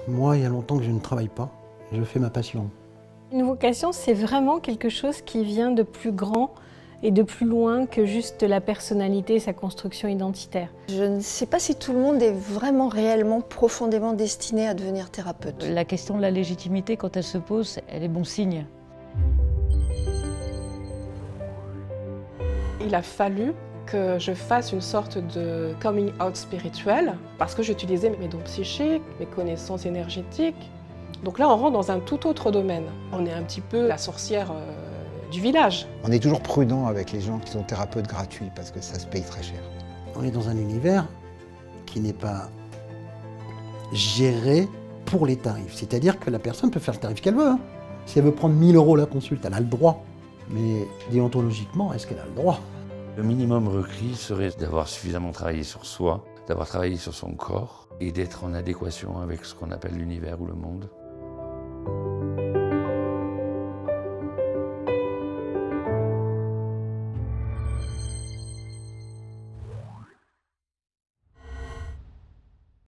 Moi, il y a longtemps que je ne travaille pas. Je fais ma passion. Une vocation, c'est vraiment quelque chose qui vient de plus grand et de plus loin que juste la personnalité et sa construction identitaire. Je ne sais pas si tout le monde est vraiment réellement profondément destiné à devenir thérapeute. La question de la légitimité, quand elle se pose, elle est bon signe. Il a fallu que je fasse une sorte de coming out spirituel parce que j'utilisais mes dons psychiques, mes connaissances énergétiques. Donc là, on rentre dans un tout autre domaine. On est un petit peu la sorcière du village. On est toujours prudent avec les gens qui sont thérapeutes gratuits parce que ça se paye très cher. On est dans un univers qui n'est pas géré pour les tarifs. C'est-à-dire que la personne peut faire le tarif qu'elle veut. Si elle veut prendre 1 000 € la consulte, elle a le droit. Mais déontologiquement, est-ce qu'elle a le droit? Le minimum requis serait d'avoir suffisamment travaillé sur soi, d'avoir travaillé sur son corps et d'être en adéquation avec ce qu'on appelle l'univers ou le monde.